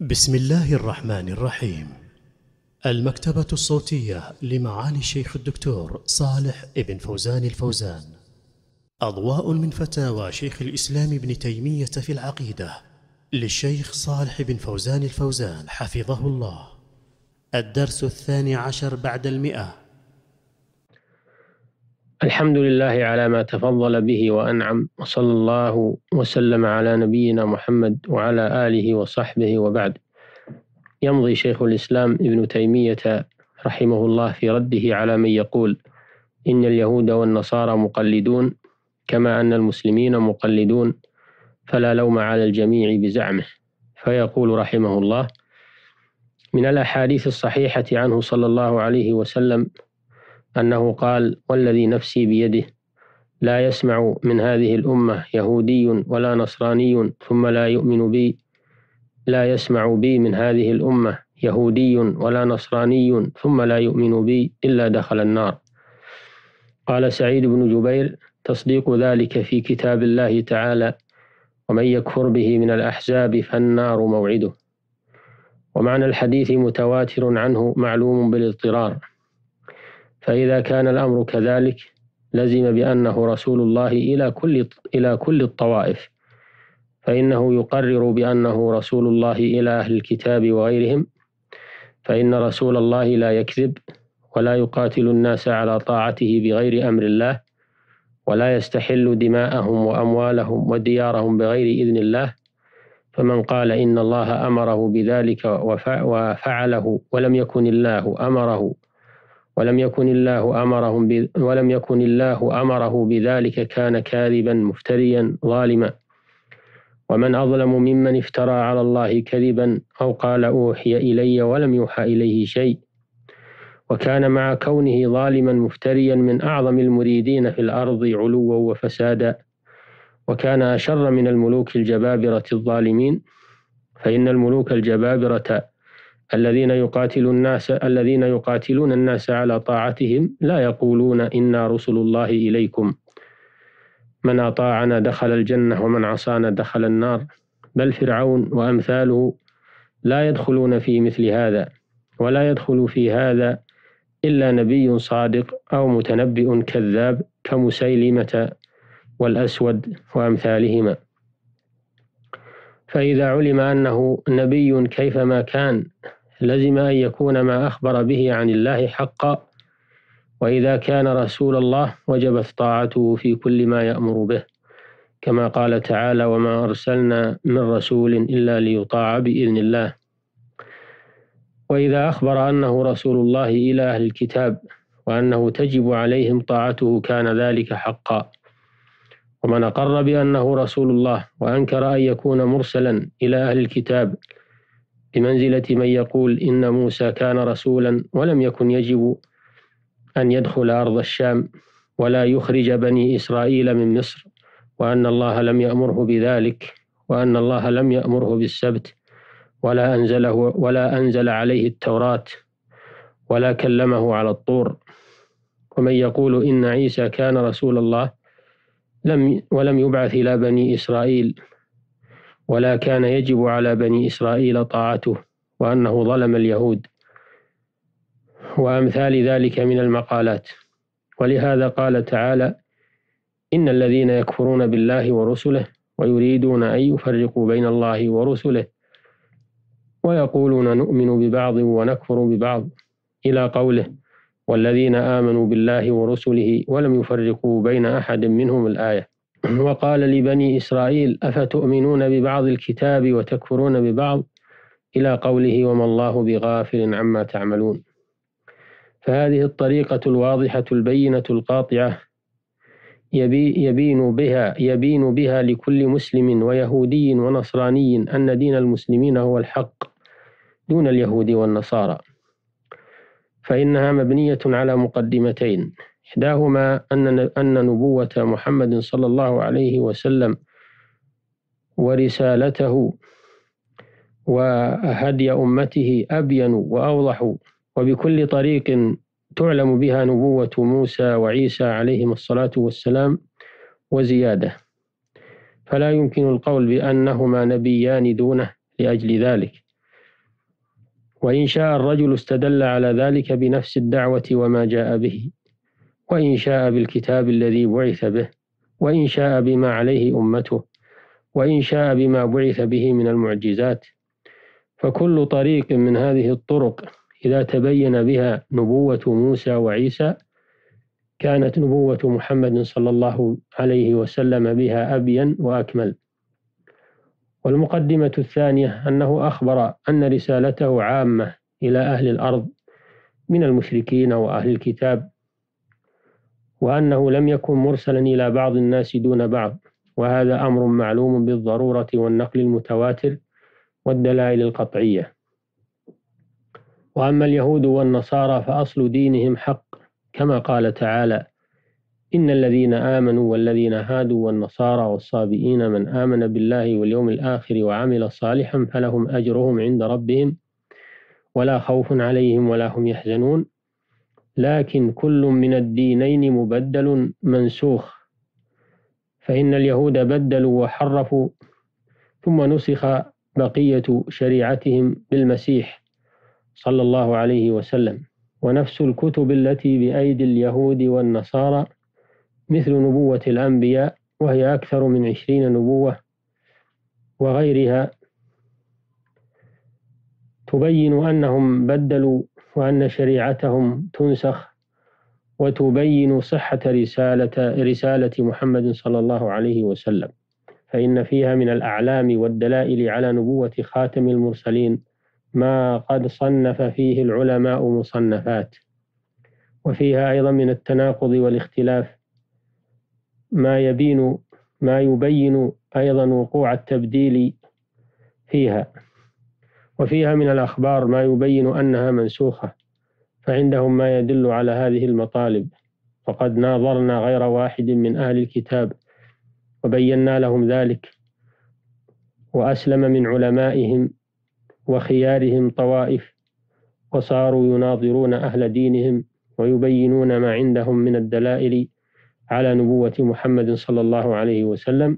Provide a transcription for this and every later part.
بسم الله الرحمن الرحيم. المكتبة الصوتية لمعالي الشيخ الدكتور صالح ابن فوزان الفوزان. أضواء من فتاوى شيخ الإسلام ابن تيمية في العقيدة للشيخ صالح بن فوزان الفوزان حفظه الله. الدرس 12 بعد 100. الحمد لله على ما تفضل به وأنعم، وصلى الله وسلم على نبينا محمد وعلى آله وصحبه، وبعد. يمضي شيخ الإسلام ابن تيمية رحمه الله في رده على من يقول إن اليهود والنصارى مقلدون كما أن المسلمين مقلدون، فلا لوم على الجميع بزعمه. فيقول رحمه الله: من الأحاديث الصحيحة عنه صلى الله عليه وسلم أنه قال: والذي نفسي بيده لا يسمع من هذه الأمة يهودي ولا نصراني ثم لا يؤمن بي، لا يسمع بي من هذه الأمة يهودي ولا نصراني ثم لا يؤمن بي إلا دخل النار. قال سعيد بن جبير: تصديق ذلك في كتاب الله تعالى: ومن يكفر به من الأحزاب فالنار موعده. ومعنى الحديث متواتر عنه معلوم بالاضطرار، فإذا كان الأمر كذلك لزم بأنه رسول الله إلى كل الطوائف، فإنه يقرر بأنه رسول الله إلى أهل الكتاب وغيرهم، فإن رسول الله لا يكذب ولا يقاتل الناس على طاعته بغير أمر الله، ولا يستحل دماءهم وأموالهم وديارهم بغير إذن الله. فمن قال إن الله أمره بذلك وفعله ولم يكن الله أمره بذلك كان كاذبا مفتريا ظالما. ومن أظلم ممن افترى على الله كذبا أو قال أوحي إلي ولم يوحى إليه شيء، وكان مع كونه ظالما مفتريا من أعظم المريدين في الأرض علوا وفسادا، وكان أشر من الملوك الجبابرة الظالمين. فإن الملوك الجبابرة الذين يقاتلون الناس على طاعتهم لا يقولون إنا رسل الله إليكم، من أطاعنا دخل الجنة ومن عصانا دخل النار، بل فرعون وأمثاله لا يدخلون في مثل هذا، ولا يدخل في هذا إلا نبي صادق أو متنبئ كذاب كمسيلمة والأسود وأمثالهما. فإذا علم أنه نبي كيفما كان لزم أن يكون ما أخبر به عن الله حقا، وإذا كان رسول الله وجبت طاعته في كل ما يأمر به، كما قال تعالى: وما أرسلنا من رسول إلا ليطاع بإذن الله. وإذا أخبر أنه رسول الله إلى أهل الكتاب وأنه تجب عليهم طاعته كان ذلك حقا. ومن أقر بأنه رسول الله وأنكر أن يكون مرسلا إلى أهل الكتاب بمنزلة من يقول إن موسى كان رسولا ولم يكن يجب أن يدخل أرض الشام ولا يخرج بني إسرائيل من مصر، وأن الله لم يأمره بذلك، وأن الله لم يأمره بالسبت ولا أنزل عليه التوراة ولا كلمه على الطور. ومن يقول إن عيسى كان رسول الله ولم يبعث إلى بني إسرائيل ولا كان يجب على بني إسرائيل طاعته، وأنه ظلم اليهود، وأمثال ذلك من المقالات. ولهذا قال تعالى: إن الذين يكفرون بالله ورسله ويريدون أن يفرقوا بين الله ورسله ويقولون نؤمن ببعض ونكفر ببعض، إلى قوله: والذين آمنوا بالله ورسله ولم يفرقوا بين أحد منهم، الآية. وقال لبني إسرائيل: أفتؤمنون ببعض الكتاب وتكفرون ببعض، إلى قوله: وما الله بغافل عما تعملون. فهذه الطريقة الواضحة البينة القاطعة يبين بها لكل مسلم ويهودي ونصراني أن دين المسلمين هو الحق دون اليهود والنصارى، فإنها مبنية على مقدمتين: إحداهما أن نبوة محمد صلى الله عليه وسلم ورسالته وهدي أمته أبين وأوضح، وبكل طريق تعلم بها نبوة موسى وعيسى عليهم الصلاة والسلام وزيادة، فلا يمكن القول بأنهما نبيان دونه لأجل ذلك. وإن شاء الرجل استدل على ذلك بنفس الدعوة وما جاء به، وإن شاء بالكتاب الذي بعث به، وإن شاء بما عليه أمته، وإن شاء بما بعث به من المعجزات. فكل طريق من هذه الطرق إذا تبين بها نبوة موسى وعيسى كانت نبوة محمد صلى الله عليه وسلم بها أبين وأكمل. والمقدمة الثانية أنه أخبر أن رسالته عامة إلى أهل الأرض من المشركين وأهل الكتاب، وأنه لم يكن مرسلا إلى بعض الناس دون بعض، وهذا أمر معلوم بالضرورة والنقل المتواتر والدلائل القطعية. وأما اليهود والنصارى فأصل دينهم حق، كما قال تعالى: إن الذين آمنوا والذين هادوا والنصارى والصابئين من آمن بالله واليوم الآخر وعمل صالحا فلهم أجرهم عند ربهم ولا خوف عليهم ولا هم يحزنون. لكن كل من الدينين مبدل منسوخ، فإن اليهود بدلوا وحرفوا ثم نسخ بقية شريعتهم بالمسيح صلى الله عليه وسلم. ونفس الكتب التي بأيدي اليهود والنصارى مثل نبوة الأنبياء وهي أكثر من 20 نبوة وغيرها تبين أنهم بدلوا وأن شريعتهم تنسخ، وتبين صحة رسالة محمد صلى الله عليه وسلم، فإن فيها من الأعلام والدلائل على نبوة خاتم المرسلين ما قد صنف فيه العلماء مصنفات، وفيها أيضا من التناقض والاختلاف ما يبين أيضا وقوع التبديل فيها، وفيها من الأخبار ما يبين أنها منسوخة، فعندهم ما يدل على هذه المطالب. وقد ناظرنا غير واحد من أهل الكتاب وبينا لهم ذلك، وأسلم من علمائهم وخيارهم طوائف، وصاروا يناظرون أهل دينهم ويبينون ما عندهم من الدلائل على نبوة محمد صلى الله عليه وسلم.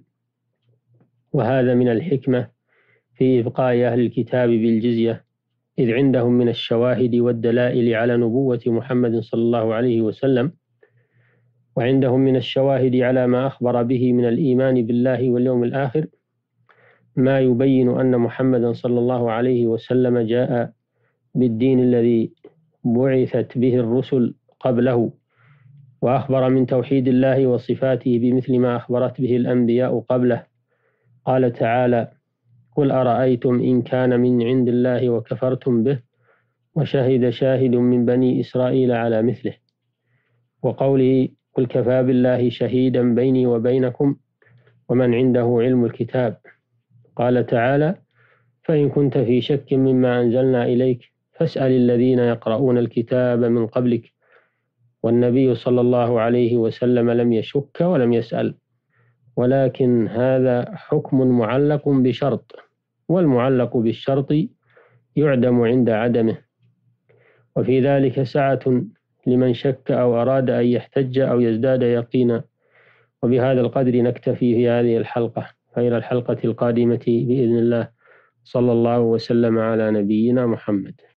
وهذا من الحكمة في إبقاء أهل الكتاب بالجزية، إذ عندهم من الشواهد والدلائل على نبوة محمد صلى الله عليه وسلم، وعندهم من الشواهد على ما أخبر به من الإيمان بالله واليوم الآخر ما يبين أن محمدا صلى الله عليه وسلم جاء بالدين الذي بعثت به الرسل قبله، وأخبر من توحيد الله وصفاته بمثل ما أخبرت به الأنبياء قبله. قال تعالى: قل أرأيتم إن كان من عند الله وكفرتم به وشهد شاهد من بني إسرائيل على مثله. وقوله: قل كفى بالله شهيدا بيني وبينكم ومن عنده علم الكتاب. قال تعالى: فإن كنت في شك مما أنزلنا إليك فاسأل الذين يقرؤون الكتاب من قبلك. والنبي صلى الله عليه وسلم لم يشك ولم يسأل، ولكن هذا حكم معلق بشرط، والمعلق بالشرط يعدم عند عدمه، وفي ذلك سعة لمن شك أو أراد أن يحتج أو يزداد يقينا. وبهذا القدر نكتفي في هذه الحلقة، فإلى الحلقة القادمة بإذن الله. صلى الله وسلم على نبينا محمد.